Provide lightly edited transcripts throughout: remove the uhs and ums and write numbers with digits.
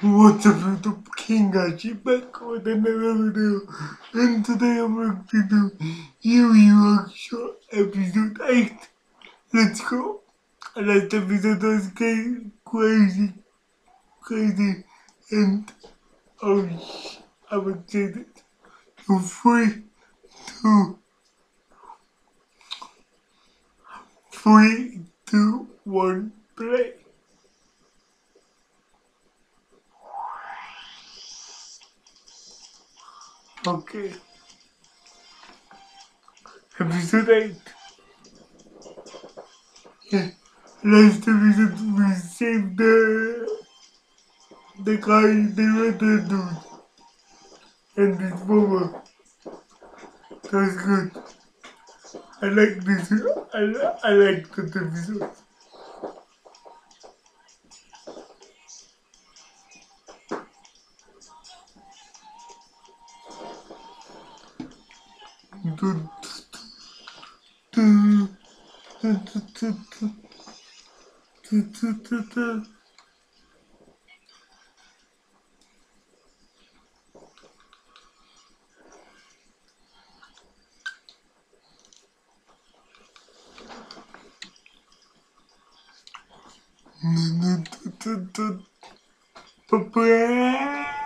What's up YouTube? Kingachi back with another video, and today I'm going to do Yu Yu Hakusho episode 8. Let's go! Last episode was crazy, and I'm excited. So 2, 1, play. Okay, episode 8. Yeah. Last episode we saved the guy, the red dude, and his mama. That's good. I like this. I like that episode. Dun, dun, dun, dun, dun, dun, dun, dun, dun. Dun, dun, dun, dun. Papa.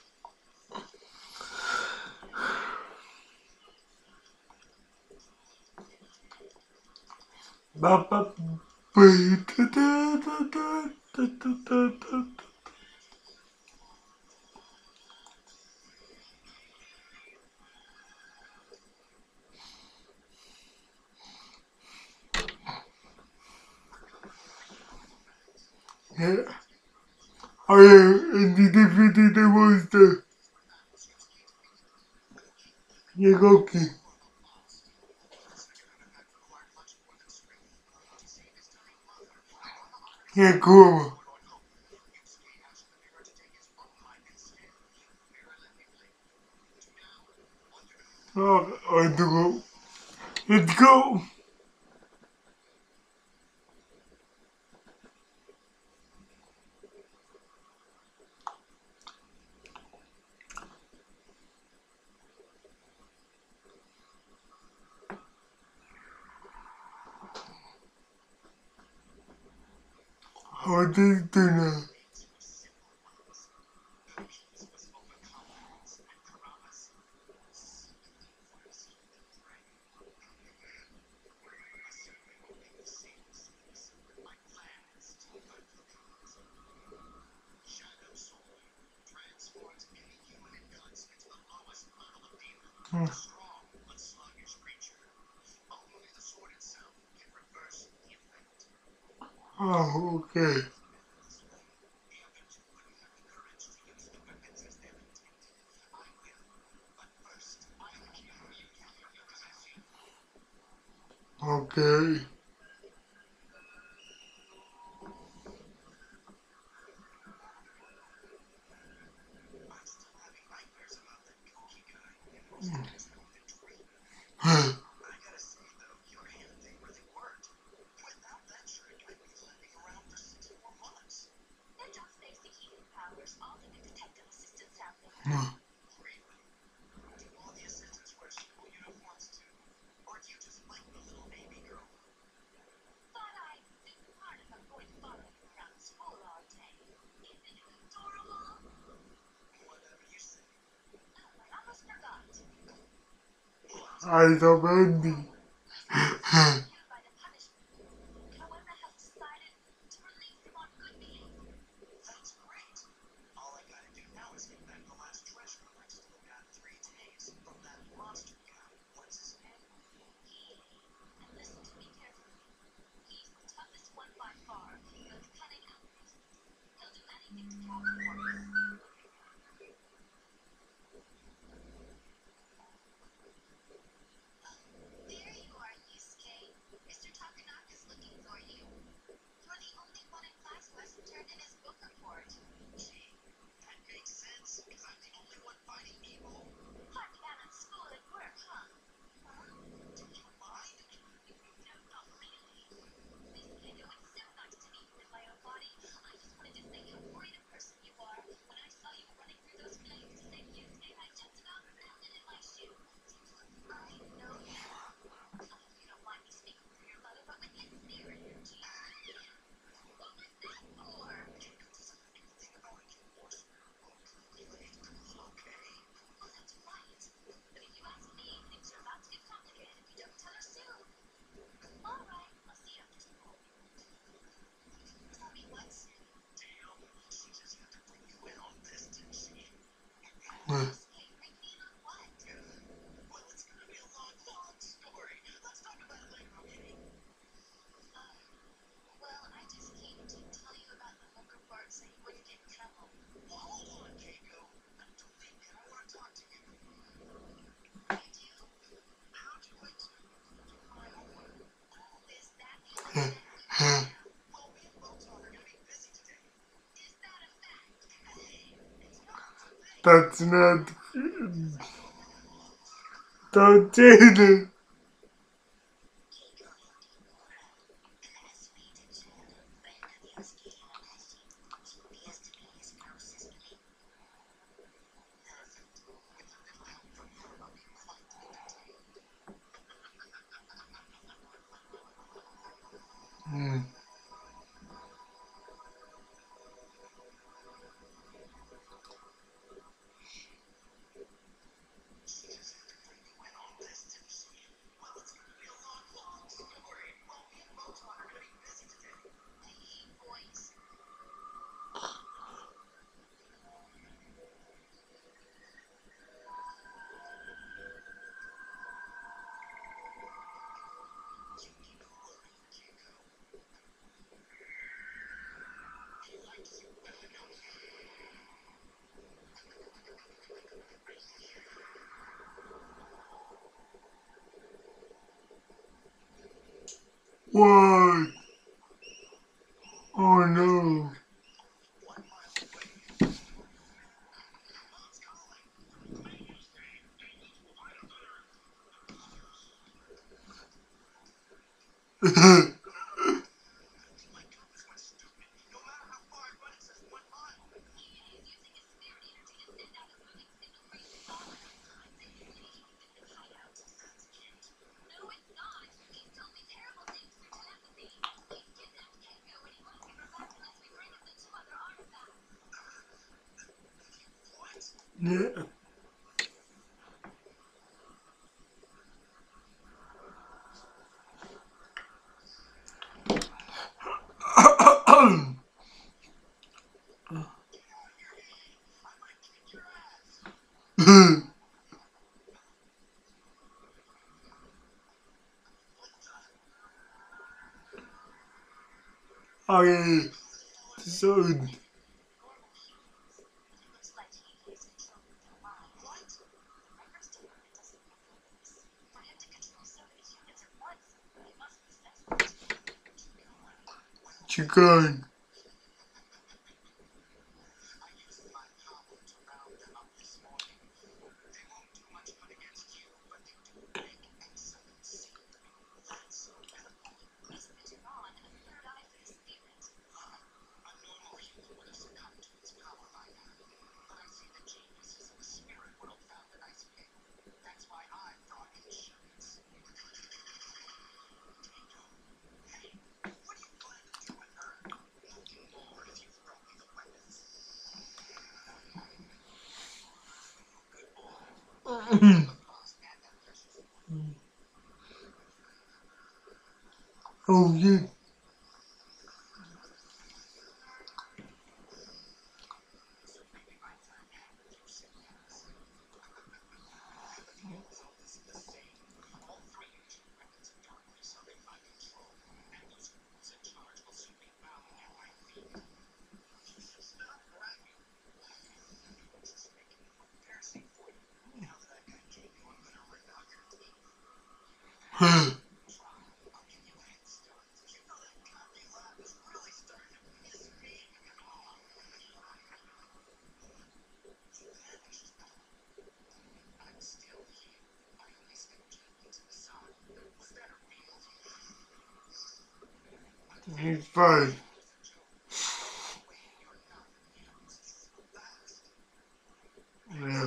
Papa. Dun, dun, dun, dun, dun, dun, dun, dun. Yeah. I am defeated the monster. Yagoki. Yakuma. Oh, let's go. Let's go. How did you do now? Hmm. Oh, okay. Okay. I love Andy. That's not. Don't say that. Mm. Why? Oh no. Yeah. Okay. So. Chicken. Oh yeah. He's fine. Yeah.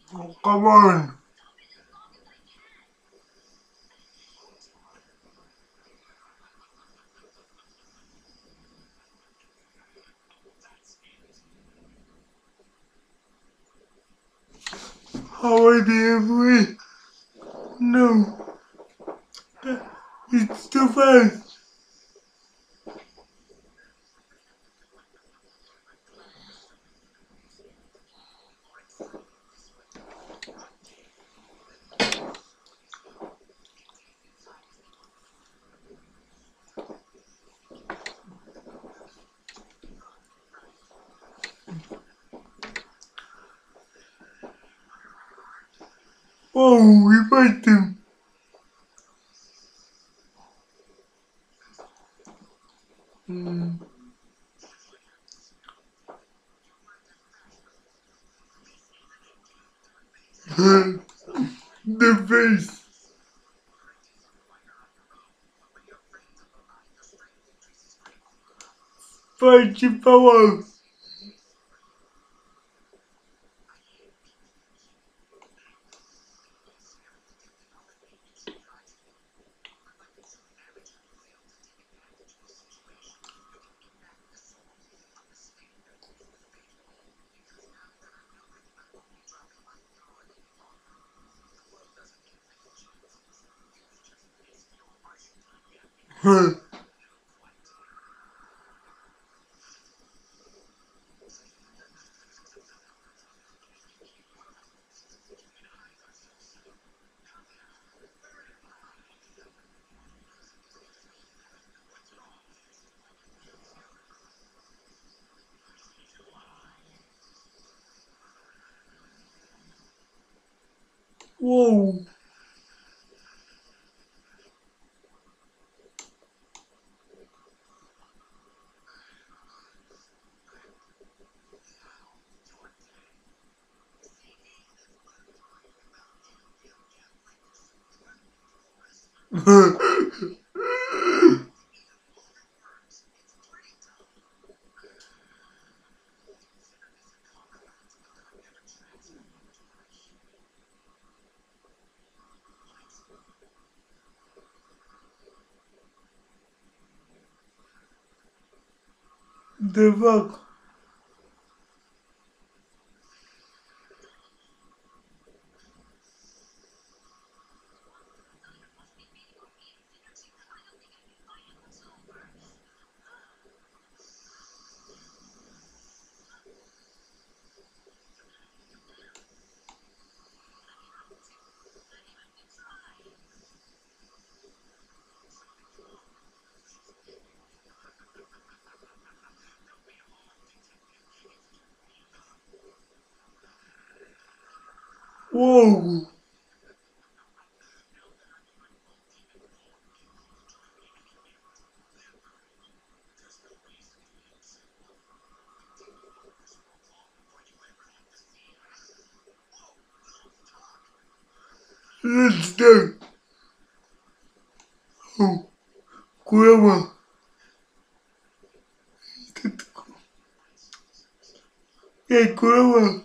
Oh, come on. How are they? No, it's too fast. Oh, we fight them. The face. Fight power. Whoa. The fuck? Whoa. Let's go. Oh, grandma. Hey, grandma.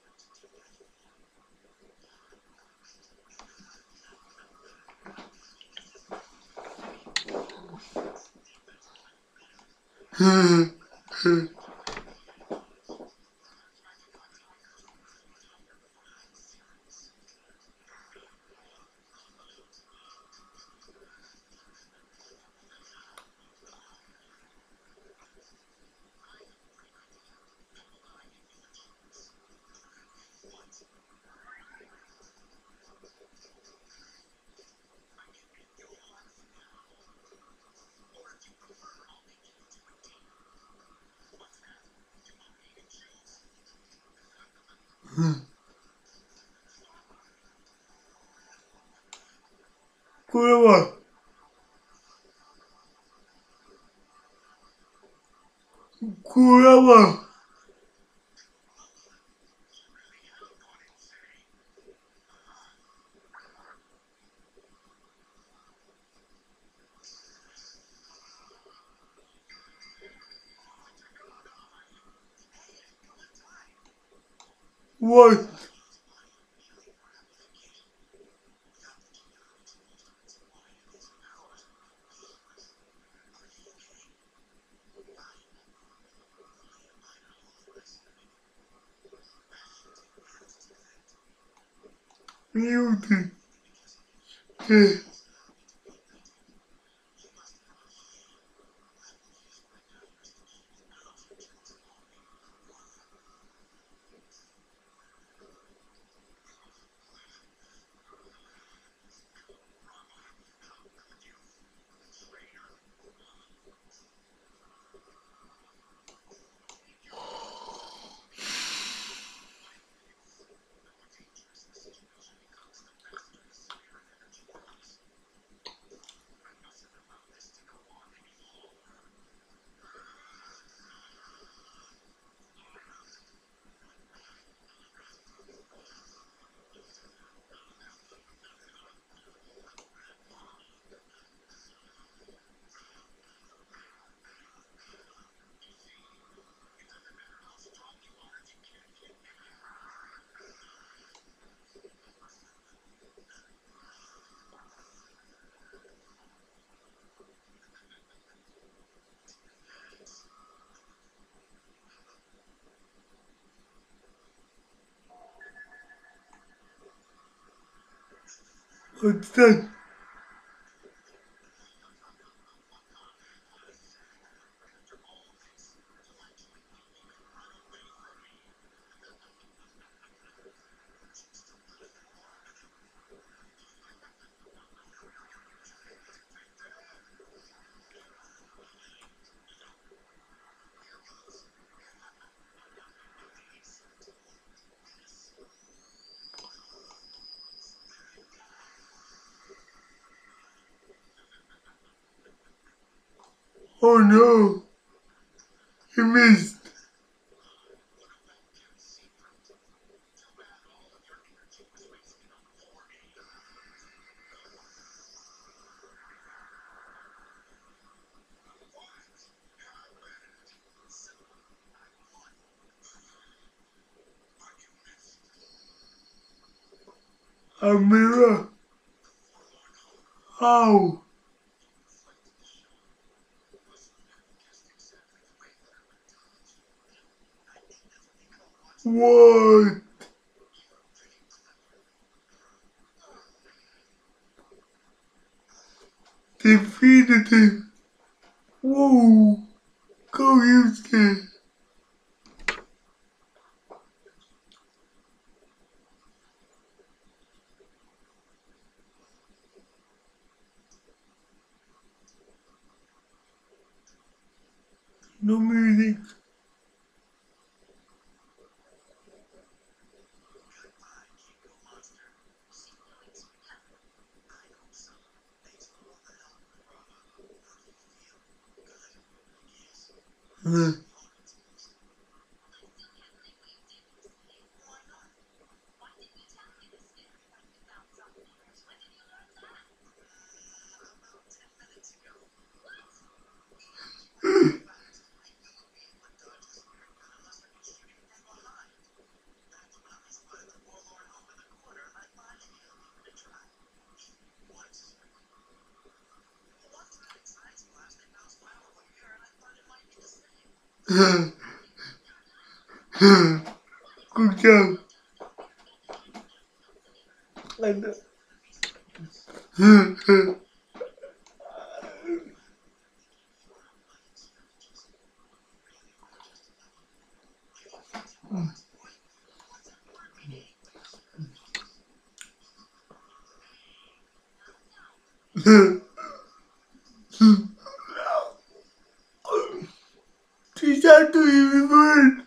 Grandma. Grandma. What? Aiuti. Eh, what's that? Oh no, he missed. Amira, how? What? Defeated him. Whoa, go Houston. No music. Uh, Good job. And, She's not doing good.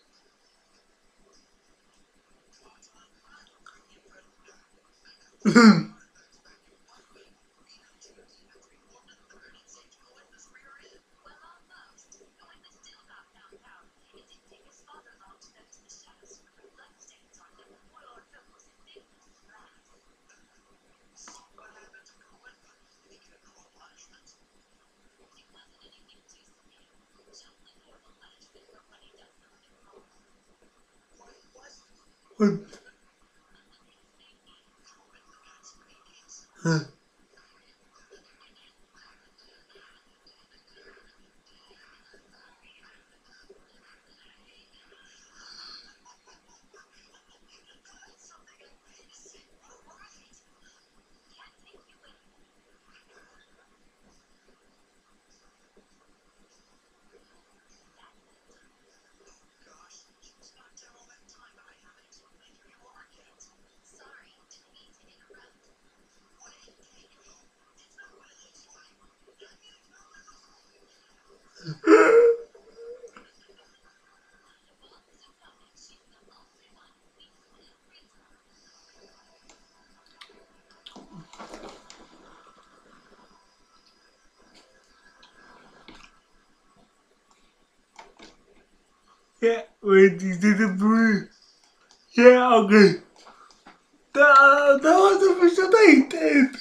What? Yeah, wait, is it a blue? Yeah, okay. That was episode 8.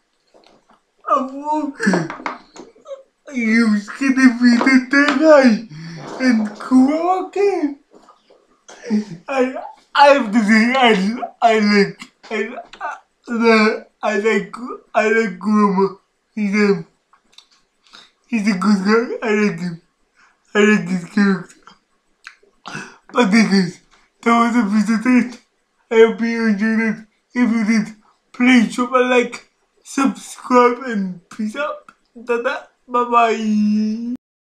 You gonna be the guy and cool again. I I have to say I like Grandma. He's a he's a good guy. I like him. I like his character. But guys, that was episode 8. I hope you enjoyed it. If you did, please drop a like, subscribe, and peace out. Bye bye.